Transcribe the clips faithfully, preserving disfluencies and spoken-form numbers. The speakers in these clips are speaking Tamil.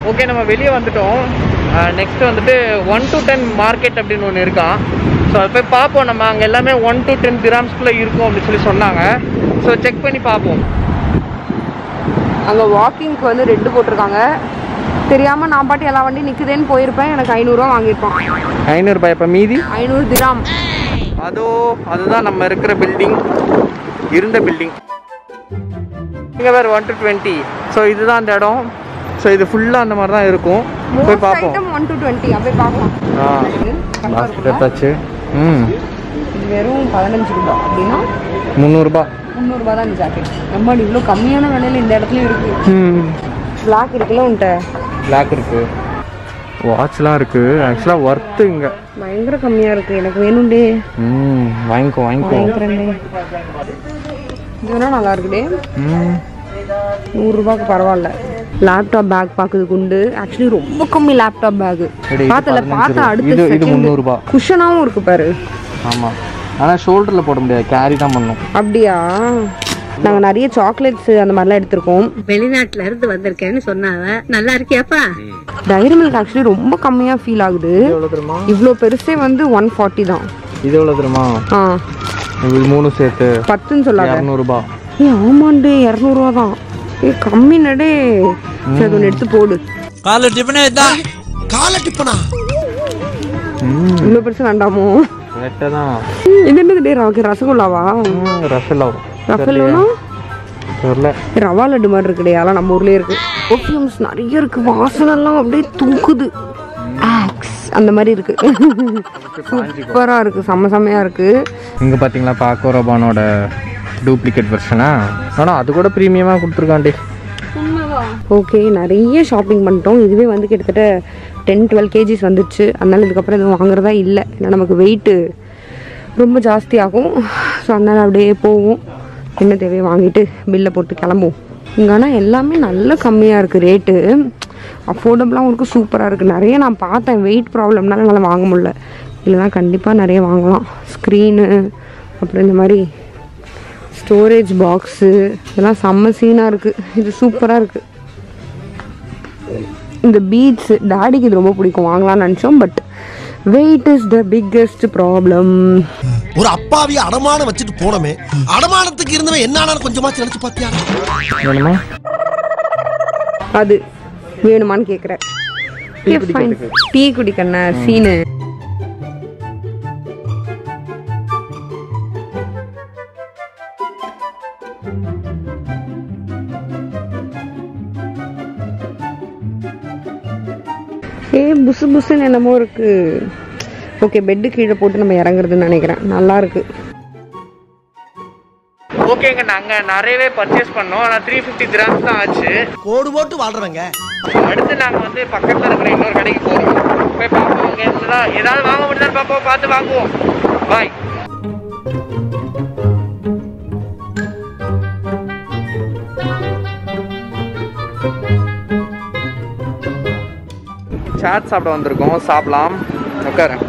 ஓகே, நம்ம வெளியே வந்துட்டோம். நெக்ஸ்ட் வந்துட்டு ஒன் டு டென் மார்க்கெட் அப்படின்னு ஒன்று இருக்கான். ஸோ அதை போய் பார்ப்போம். நம்ம அங்கே எல்லாமே ஒன் டு டென் கிராம்ஸ்குள்ளே இருக்கும் அப்படின்னு சொல்லி சொன்னாங்க. ஸோ செக் பண்ணி பார்ப்போம். அங்கே வாக்கிங்க்கு வந்து ரெட்டு போட்டிருக்காங்க. தெரியாமல் நான் பாட்டி எல்லா வண்டி நிற்குதேன்னு போயிருப்பேன். எனக்கு ஐநூறுரூவா வாங்கியிருப்பான். ஐநூறுபாய். இப்போ மீதி ஐநூறு திராம். அதோ அதுதான் நம்ம இருக்கிற பில்டிங், இருந்த பில்டிங். இங்கே வேறு ஒன் டு டுவெண்ட்டி. ஸோ இதுதான் அந்த இடம். ஸோ இது ஃபுல்லாக அந்த மாதிரி தான் இருக்கும். போய் பார்ப்போம். ஒன் டு டுவெண்ட்டி அப்படியே பார்க்கலாம். ஆ பாஸ்கெட் எடுத்தாச்சு. ம் இது வெறும் பதினஞ்சு ரூபா அப்படின்னா முந்நூறுபா. முந்நூறுபா தான் இந்த ஜாக்கெட். நம்ம இவ்வளோ கம்மியான விலையில் இந்த இடத்துலையும் இருக்குது. ம் பிளாக் இருக்குல்ல உன்ட்ட? பிளாக் இருக்குது. வாட்ச்லாம் இருக்குது. ஆக்சுவலாக ஒர்த்து இங்கே பயங்கர கம்மியாக இருக்குது. எனக்கு வேணும்டே. ம் வாங்கிக்கோ வாங்கிக்கோ. வாங்கிக்கிறேன்டே. இது வேணா நல்லா இருக்குடே. ம் நூறுரூபாய்க்கு பரவாயில்ல. லேப்டாப் பேக் பார்க்குறதுக்கு உண்டு. ஆக்சுவலி ரொம்ப கம்மி லேப்டாப் பேக். பார்த்தல பார்த்தா அடுத்து இது முந்நூறுபா. குஷனாகவும் இருக்கு பாரு. ஆமாம், ஆனால் ஷோல்டரில் போட முடியாது, கேரி தான் பண்ணும். அப்படியா? நாங்கள் நிறைய சாக்லேட்ஸ் அந்த மாதிரிலாம் எடுத்திருக்கோம். வெளிநாட்டில் இருந்து வந்திருக்கேன்னு சொன்னாங்க. நல்லா இருக்கியாப்பா? டைரி மில்க் ஆக்சுவலி ரொம்ப கம்மியாக ஃபீல் ஆகுது. இவ்வளோ பெருசே வந்து ஒன் ஃபார்ட்டி தான். இது எவ்வளோ தெரியுமா? ஆ இது மூணு சேர்த்து பத்துன்னு சொல்லாங்க. இரநூறுபா. ஏ ஆமாண்டே, இரநூறுவா தான். ஏ கம்மி நடே. சரி ஒன்று எடுத்து போடு. காலை டிஃபனே தான். காலை டிஃபனா இவ்வளோ பெருசு வேண்டாமோ? கரெக்டாக தான். இது என்னது டே? ஓகே, ரசகுல்லாவா? ரசகுல்லா. ரசகுல்லா தெரியல. ரவா லட்டு மாதிரி இருக்குடே. அதெல்லாம் நம்ம ஊர்லேயே இருக்கு. பர்ஃப்யூம்ஸ் நிறைய இருக்கு. வாசனெல்லாம் அப்படியே தூக்குது. ஆக்ஸ் அந்த மாதிரி இருக்கு. சூப்பராக இருக்கு. செம்ம செம்மையாக இருக்கு. இங்கே பார்த்தீங்களா பாக்கோ ரபானோட டூப்ளிகேட் வெர்ஷனா? ஆனால் அது கூட ப்ரீமியமாக கொடுத்துருக்காண்டே. ஓகே, நிறைய ஷாப்பிங் பண்ணிட்டோம். இதுவே வந்து கிட்டத்தட்ட டென் டுவெல் கேஜிஸ் வந்துடுச்சு. அதனால இதுக்கப்புறம் எதுவும் வாங்குறதா இல்லை. ஏன்னா நமக்கு வெயிட்டு ரொம்ப ஜாஸ்தி ஆகும். ஸோ அதனால் அப்படியே போவோம். என்ன தேவையை வாங்கிட்டு பில்லை போட்டு கிளம்புவோம். இங்கே ஆனால் எல்லாமே நல்ல கம்மியாக இருக்குது ரேட்டு. அஃபோர்டபுளாகவும் இருக்குது, சூப்பராக இருக்குது. நிறைய நான் பார்த்தேன். வெயிட் ப்ராப்ளம்னால என்னால் வாங்க முடியல. இல்லைனா கண்டிப்பாக நிறைய வாங்கலாம். ஸ்க்ரீனு, அப்புறம் இந்த மாதிரி ஸ்டோரேஜ் பாக்ஸு, இதெல்லாம் செம்ம சீனாக இருக்குது. இது சூப்பராக இருக்குது. இந்த பீட்ஸு டாடிக்கு இது ரொம்ப பிடிக்கும், வாங்கலாம்னு நினச்சோம். But weight is the biggest problem. ஒரு அப்பாவிய அடமானம் வச்சுட்டு போனமே, அடமானத்துக்கு இருந்தவன் என்ன கொஞ்சமாச்சு நினைச்சு பாத்தியா? அது வேணுமான்னு கேட்குறேன். டீ குடிக்கண்ண சீனு. ஏ புசு புசுன்னு என்னமோ இருக்கு. ஓகே, பெட்டு கீழே போட்டு நம்ம இறங்குறதுன்னு நினைக்கிறேன். நல்லா இருக்கு. ஓகேங்க, நாங்கள் நிறையவே பர்ச்சேஸ் பண்ணோம். ஆனால் த்ரீ ஃபிஃப்டி கிராம்ஸ் தான் ஆச்சு. கோடு போட்டு வாழ்றவங்க. அடுத்து நாங்கள் வந்து பக்கத்தில் இருக்கிற இன்னொரு கடைக்கு போகிறோம். போய் பார்ப்போம். இங்கே இருந்துதான் ஏதாவது வாங்க முடியுதான்னு பார்ப்போம். பார்த்து வாங்குவோம். பாய். சாட் சாப்பிட வந்திருக்கோம். சாப்பிடலாம். உட்காரேன்.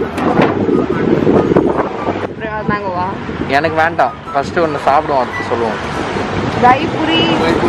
எனக்கு வேண்டாம். ஃபர்ஸ்ட் ஒன்று சாப்பிடுவோம், அடுத்து சொல்லுவோம். தயிபுரி,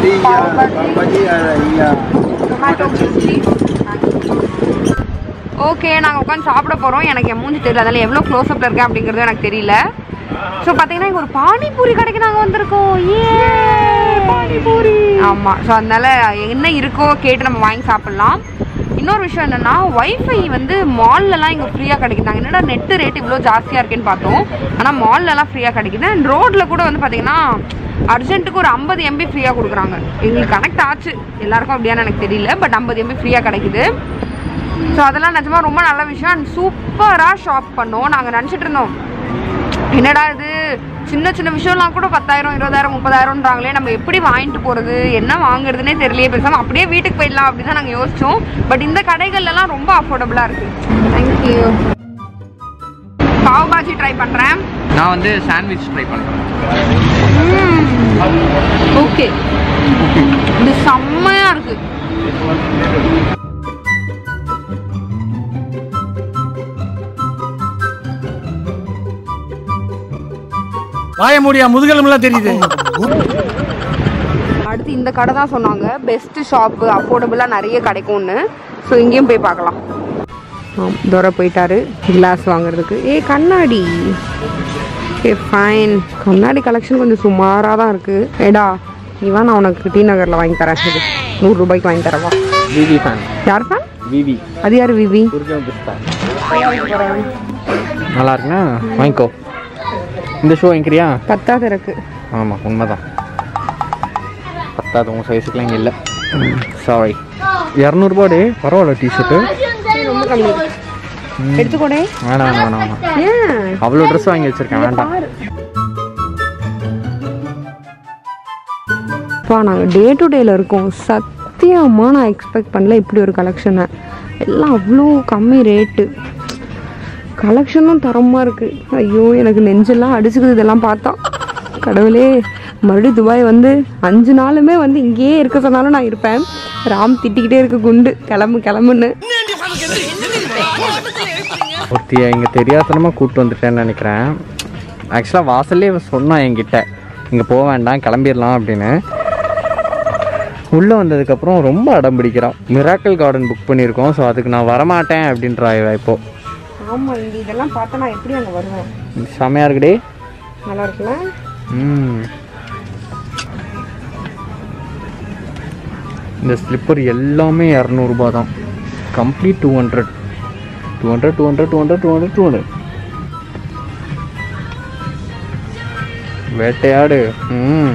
ஓகே, நாங்கள் உட்காந்து சாப்பிட போகிறோம். எனக்கு என் மூஞ்சி தெரியல, அதில் எவ்வளோ க்ளோஸ்அப்பில் இருக்கேன் அப்படிங்கிறது எனக்கு தெரியல. ஸோ பார்த்தீங்கன்னா இங்கே ஒரு பானிபூரி கடைக்கு நாங்கள் வந்திருக்கோம். ஏ பானிபூரி. ஆமாம். ஸோ அதனால என்ன இருக்கோ கேட்டு நம்ம வாங்கி சாப்பிட்லாம். இன்னொரு விஷயம் என்னென்னா, ஒய்ஃபை வந்து மால்லலாம் இங்கே ஃப்ரீயாக கிடைக்குதாங்க. என்னடா நெட்டு ரேட் இவ்வளோ ஜாஸ்தியாக இருக்கேன்னு பார்த்தோம். ஆனால் மால்லலாம் ஃப்ரீயாக கிடைக்குது. அண்ட் ரோட்டில் கூட வந்து பார்த்தீங்கன்னா அர்ஜென்ட்டுக்கு ஒரு ஐம்பது எம்பி ஃப்ரீயாக கொடுக்குறாங்க. எங்களுக்கு கனெக்ட் ஆச்சு, எல்லாருக்கும் அப்படியான்னு எனக்கு தெரியல. பட் ஐம்பது எம்பி ஃப்ரீயாக கிடைக்குது. ஸோ அதெல்லாம் நிஜமாக ரொம்ப நல்ல விஷயம். அண்ட் சூப்பராக ஷாப் பண்ணோம். நாங்கள் நினச்சிட்டு இருந்தோம், என்னடா இது சின்ன சின்ன விஷயம்லாம் கூட பத்தாயிரம் இருபதாயிரம் முப்பதாயிரம்ன்றாங்களே, நம்ம எப்படி வாங்கிட்டு போகிறது, என்ன வாங்குறதுனே தெரியலையே, பேசாமல் அப்படியே வீட்டுக்கு போயிடலாம் அப்படி தான் நாங்கள் யோசித்தோம். பட் இந்த கடைகள்லாம் ரொம்ப அஃபோர்டபுளாக இருக்குது. தேங்க்யூ. பாவ் பாஜி ட்ரை பண்ணுறேன். நான் வந்து சாண்ட்விச் ட்ரை பண்ணுறேன். ஓகே, இது செம்மையாக இருக்குது. வாய முடியா முதுகெலும்புலாம் தெரியுது. அடுத்து இந்த கடை தான் சொன்னாங்க பெஸ்ட் ஷாப்பு, அஃபோர்டபுளாக நிறைய கிடைக்கும்னு. ஸோ இங்கேயும் போய் பார்க்கலாம். தூரம் போயிட்டாரு கிளாஸ் வாங்குறதுக்கு. ஏ கண்ணாடி, ஏ ஃபைன். கண்ணாடி கலெக்ஷன் கொஞ்சம் சுமாராக தான் இருக்குது. ஏடா இவன் நான் உனக்கு டி நகரில் வாங்கி தரேன், இது நூறு ரூபாய்க்கு வாங்கி தரவா? விவி ஃபேன். யார் ஃபேன்? விவி. அது யார் விவி? நல்லா இருக்குண்ணா, வாங்கிக்கோ. இந்த ஷோ வாங்கிக்கிறியா? பத்தாவது இருக்கு. ஆமாம் உண்மைதான், பத்தாவது உங்கள் சைஸுக்குலாம் இங்கே இல்லை. சாரி. இரநூறுபாடே பரவாயில்ல. டிஷர்ட்டு ரொம்ப கம்மி. எடுத்துக்கோடே. வேணாம் வேணாம் வேணாம் வேணாம். ஏன் அவ்வளோ ட்ரெஸ் வாங்கி வச்சுருக்கேன், வேண்டாம். இப்போ நாங்கள் டே டு டேல இருக்கோம். சத்தியமாக நான் எக்ஸ்பெக்ட் பண்ணல இப்படி ஒரு கலெக்ஷனை. எல்லாம் அவ்வளோ கம்மி ரேட்டு, கலெக்ஷனும் தரமாக இருக்குது. ஐயோ எனக்கு நெஞ்செல்லாம் அடிச்சுக்குது இதெல்லாம் பார்த்தா. கடவுளே, மறுபடியும் துபாய் வந்து அஞ்சு நாளுமே வந்து இங்கேயே இருக்க சொன்னாலும் நான் இருப்பேன். ராம் திட்டிக்கிட்டே இருக்கு குண்டு, கிளம்பு கிளம்புன்னு. ஒருத்தியை இங்கே தெரியாதனமாக கூப்பிட்டு வந்துட்டேன்னு நினைக்கிறேன். ஆக்சுவலாக வாசல்லே சொன்னான் என்கிட்ட, இங்கே போக வேண்டாம் கிளம்பிடலாம் அப்படின்னு. உள்ளே வந்ததுக்கப்புறம் ரொம்ப அடம் பிடிக்கிறான். மிராக்கிள் கார்டன் புக் பண்ணியிருக்கோம், ஸோ அதுக்கு நான் வரமாட்டேன் அப்படின்றா இப்போது. ஆமாம், இங்கே இதெல்லாம் பார்த்தா நான் எப்படி அங்கே வருவேன்? செமையாக இருக்குடே, நல்லா இருக்குல்ல? ம். இந்த ஸ்லிப்பர் எல்லாமே இரநூறுபா தான். Complete two hundred two hundred two hundred two hundred two hundred two hundred வேட்டையாடு. ம்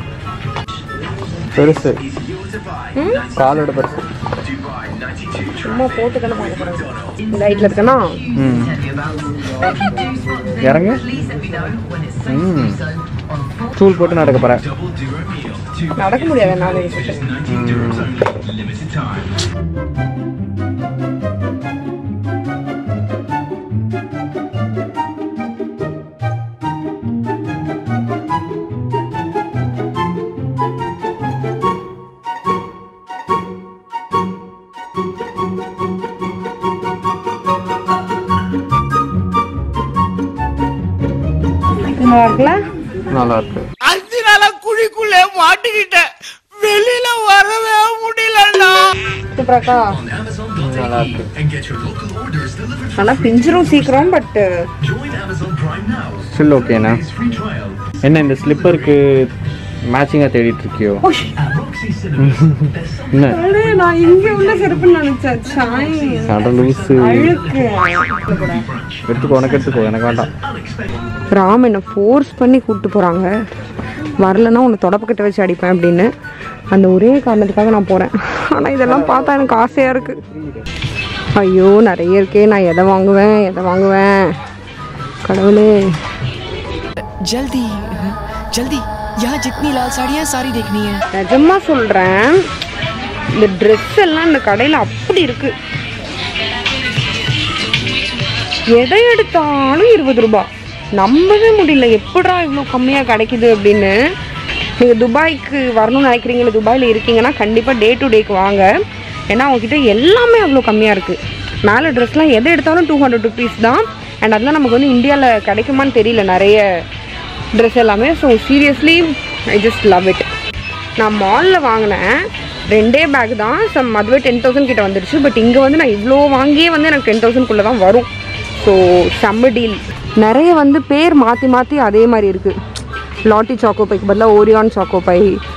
பெருசு, காலோட பெருசு. சும்மா போட்டு தானே பார்க்க போகிறேன். லைட்டில் இருக்கனா? ம் இறங்கு. ம் ஸ்டூல் போட்டு நடக்க போகிறேன். நடக்க முடியாது நாலு. நல்லா இருக்குல்ல? நல்லா இருக்கு. அஞ்சு நாளா குழிக்குள்ளே மாட்டிக்கிட்டேன், வெளியில வரவே முடியலண்ணா. சூப்பராக்கா, நல்லா இருக்கு. ஆனா பிஞ்சிரும் சீக்கிரம். பட் ஸ்டில் ஓகேண்ணா. என்ன இந்த ஸ்லிப்பருக்கு மேட்சிங்காக தேடிட்டு இருக்கியோ? என்ன நான் இங்க உள்ள செருப்புன்னு நினைச்சேன். கடை லூஸு. எடுத்துக்கோ, உனக்கு எடுத்துக்கோ, எனக்கு வேண்டாம். ராம் என்னை ஃபோர்ஸ் பண்ணி கூப்பிட்டு போகிறாங்க. வரலன்னா உன்னை தொடப்பக்கிட்ட வச்சு அடிப்பேன் அப்படின்னு. அந்த ஒரே காரணத்துக்காக நான் போகிறேன். ஆனால் இதெல்லாம் பார்த்தா எனக்கு ஆசையாக இருக்குது. ஐயோ நிறைய இருக்கே, நான் எதை வாங்குவேன் எதை வாங்குவேன் கடவுளே. जल्दी जल्दी यहाँ जितनी लाल साड़ियाँ सारी देखनी है. நிஜமா சொல்கிறேன், இந்த ட்ரெஸ் எல்லாம் இந்த கடையில் அப்படி இருக்குது. எதை எடுத்தாலும் இருபது ரூபா. நம்பவே முடியல, எப்படா இவ்வளோ கம்மியாக கிடைக்குது அப்படின்னு. நீங்கள் துபாய்க்கு வரணும்னு நினைக்கிறீங்களா, துபாயில் இருக்கீங்கன்னா கண்டிப்பாக டே டு டேக்கு வாங்க. ஏன்னா அவங்கக்கிட்ட எல்லாமே அவ்வளோ கம்மியாக இருக்குது. மேலே ட்ரெஸ்லாம் எதை எடுத்தாலும் டூ ஹண்ட்ரட் ருபீஸ் தான். அண்ட் அதெல்லாம் நமக்கு வந்து இந்தியாவில் கிடைக்குமான்னு தெரியல நிறைய ட்ரெஸ் எல்லாமே. So seriously I just love it. நான் மாலில் வாங்கினேன் ரெண்டே பேக் தான், சம் அதுவே டென் தௌசண்ட் கிட்ட வந்துடுச்சு. பட் இங்கே வந்து நான் இவ்வளோ வாங்கியே வந்து எனக்கு டென் தௌசண்ட்குள்ளே தான் வரும். ஸோ செம்ம டீல். நிறைய வந்து பேர் மாற்றி மாற்றி அதே மாதிரி இருக்குது. லாட்டி சாக்கோபைக்கு பதிலாக ஓரியான் சாக்கோபை.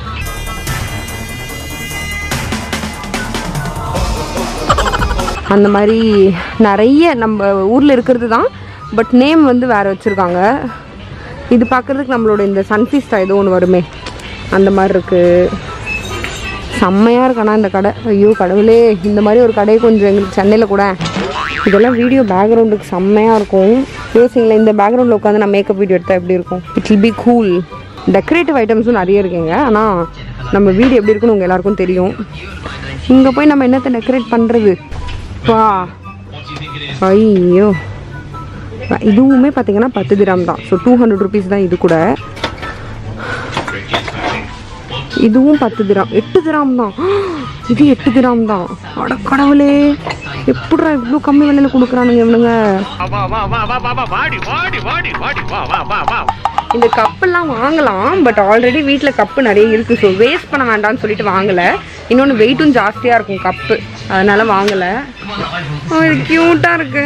அந்த மாதிரி நிறைய நம்ம ஊரில் இருக்கிறது தான், பட் நேம் வந்து வேறு வச்சுருக்காங்க. இது பார்க்குறதுக்கு நம்மளோட இந்த சன்ஃபீஸ்டா ஏதோ ஒன்று வருமே அந்த மாதிரி இருக்குது. செம்மையாக இருக்கானா இந்த கடை. ஐயோ கடவுளே, இந்த மாதிரி ஒரு கடையை கொஞ்சம் எங்களுக்கு சென்னையில் கூட. இதெல்லாம் வீடியோ பேக்ரவுண்டுக்கு செம்மையாக இருக்கும். யோசிங்களேன், இந்த பேக்ரவுண்டில் உட்காந்து நான் மேக்கப் வீடியோ எடுத்தால் எப்படி இருக்கும்? It will be cool. Decorative ஐட்டம்ஸும் நிறைய இருக்குங்க. ஆனால் நம்ம வீடு எப்படி இருக்குன்னு உங்கள் எல்லாருக்கும் தெரியும். இங்கே போய் நம்ம என்னத்தை டெக்கரேட் பண்ணுறது? வா ஐயோ, இதுவுமே பார்த்தீங்கன்னா பத்து திராம் தான். ஸோ டூ ஹண்ட்ரட் ருபீஸ் தான் இது கூட. இதுவும் பத்து திராம், எட்டு திராம் தான். இது எட்டு கிராம் தான். அட கடவுளே, எப்படிடா இவ்வளோ கம்மி விலையில கொடுக்குறானுங்க இவனுங்க. இந்த கப்பெல்லாம் வாங்கலாம், பட் ஆல்ரெடி வீட்டில் கப்பு நிறைய இருக்குது. ஸோ வேஸ்ட் பண்ண வேண்டாம்னு சொல்லிட்டு வாங்கலை. இன்னொன்று வெயிட்டும் ஜாஸ்தியாக இருக்கும் கப்பு, அதனால வாங்கலை. இது க்யூட்டாக இருக்கு.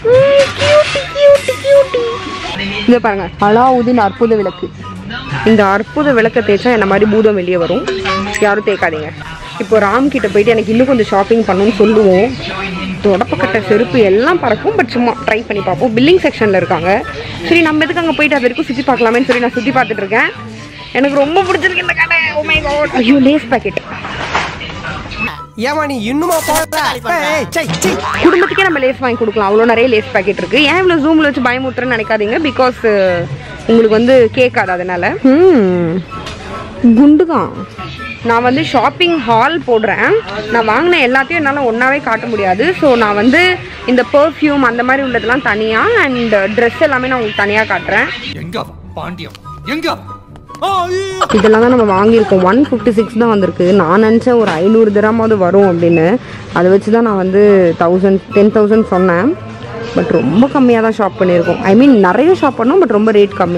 இதை பாருங்க, அலாவுதீன் அற்புத விளக்கு. இந்த அற்புத விளக்கை தேய்ச்சா என்ன மாதிரி பூதம் வெளியே வரும். யாரும் தேய்க்காதீங்க. இப்போ ராம் கிட்ட போயிட்டு எனக்கு இன்னும் கொஞ்சம் ஷாப்பிங் பண்ணணும்னு சொல்லுவோம். தொடப்பக்கட்டை செருப்பு எல்லாம் பறக்கும், பட் சும்மா ட்ரை பண்ணி பார்ப்போம். பில்லிங் செக்ஷனில் இருக்காங்க. சரி, நம்ம எதுக்கு அங்கே போயிட்டு அது வரைக்கும் சுற்றி பார்க்கலாமேன்னு சொல்லி நான் சுற்றி பார்த்துட்டு இருக்கேன். எனக்கு ரொம்ப பிடிச்சிருக்கு இந்த கடை. Oh my god. ஐயோ, லேஸ் பாக்கெட். ஏமா நீ இன்னுமா குடும்பத்துக்கே நம்ம லேஸ் வாங்கி கொடுக்கலாம், அவ்வளோ நிறைய லேஸ் பாக்கெட் இருக்கு. ஏன் இவ்வளோ ஜூமில் வச்சு பயமுத்துறேன்னு நினைக்காதீங்க, பிகாஸ் உங்களுக்கு வந்து கேட்காது. அதனால ம் குண்டுதான். நான் வந்து ஷாப்பிங் ஹால் போடுறேன். நான் வாங்கின எல்லாத்தையும் என்னால் ஒன்றாவே காட்ட முடியாது. ஸோ நான் வந்து இந்த பர்ஃப்யூம் அந்த மாதிரி உள்ளதெல்லாம் தனியாக, அண்ட் ட்ரெஸ் எல்லாமே நான் உங்களுக்கு தனியாக காட்டுறேன். இதெல்லாம் தான் நம்ம வாங்கியிருக்கோம். ஒன் ஃபிஃப்டி சிக்ஸ் தான் வந்திருக்கு. நான் நினச்சேன் ஒரு ஐநூறு திராமாவது வரும் அப்படின்னு. அதை வச்சு தான் நான் வந்து தௌசண்ட் டென் தௌசண்ட் சொன்னேன். பட் ரொம்ப கம்மியாக தான் ஷாப் பண்ணியிருக்கோம். ஐ மீன் நிறைய ஷாப் பண்ணோம், பட் ரொம்ப ரேட் கம்மி.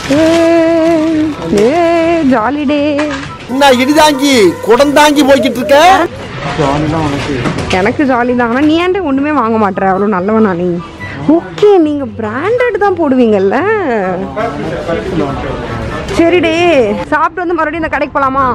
A jolly day. நான் இடிதாங்கி குடந்தாங்கி போய்கிட்டு இருக்க. எனக்கு ஜாலி தான். ஆனால் நீ ஏன்டே ஒன்றுமே வாங்க மாட்டேற, அவ்வளோ நல்லவனா நீ? ஓகே, நீங்கள் பிராண்டட் தான் போடுவீங்கல்ல. சரிடே, சாப்பிட்டு வந்து மறுபடியும் இந்த கடைக்கு போகலாமா?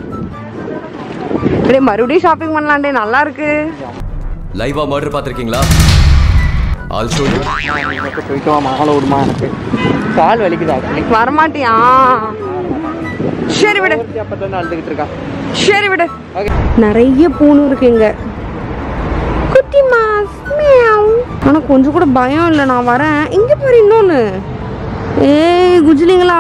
டே, மறுபடியும் ஷாப்பிங் பண்ணலாம்டே, நல்லா இருக்கு. லைவா மர்டர் பார்த்துருக்கீங்களா? I'll show you. போயிட்டு வா, மகள விடுமா, எனக்கு கால் வலிக்குதா. வரமாட்டியா? சரி விடு. அப்பதான் அழுதுகிட்டு இருக்கா. சரி விடு. நிறைய பூணும் இருக்கு இங்க. குட்டி மாஸ் மியாவ். ஆனா கொஞ்சம் கூட பயம் இல்லை. நான் வரேன். இங்க பாரு இன்னொன்னு. ஏய் குஜிலிங்களா,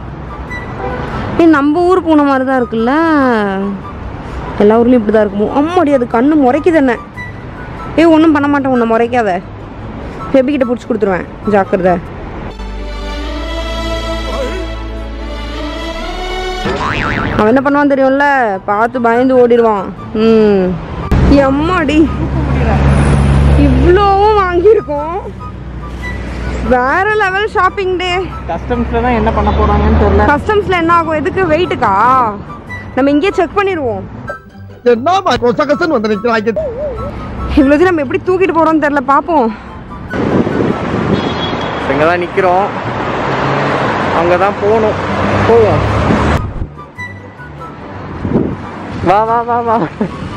ஏ நம்ம ஊர் பூனை மாதிரி தான் இருக்குல்ல. எல்லா ஊர்லயும் இப்படிதான் இருக்குமோ? அம்மாடி, அது கண்ணு முறைக்குது என்ன. ஏ ஒன்றும் பண்ண மாட்டேன், உன்னை முறைக்காத. ஹெபி கிட்ட பிடிச்சி கொடுத்துருவேன், ஜாக்கிரதை. அவன் என்ன பண்ணுவான் தெரியும்ல, பார்த்து பயந்து ஓடிடுவான். ம் எம்மாடி, இவ்வளோவும் வாங்கியிருக்கோம். வேற லெவல் ஷாப்பிங் டே. கஸ்டம்ஸ்ல தான் என்ன பண்ண போறாங்கன்னு தெரியல. கஸ்டம்ஸ்ல என்ன ஆகும்? எதுக்கு வெயிட்டுக்கா? நம்ம இங்கே செக் பண்ணிடுவோம். என்னமா கொச கொசன்னு வந்து நிக்கிறாங்க. இவ்வளோ நம்ம எப்படி தூக்கிட்டு போறோம்னு தெரியல, பார்ப்போம். இங்கே தான் நிற்கிறோம், அங்கே தான் போகணும். போவோம். வா வா வா வா.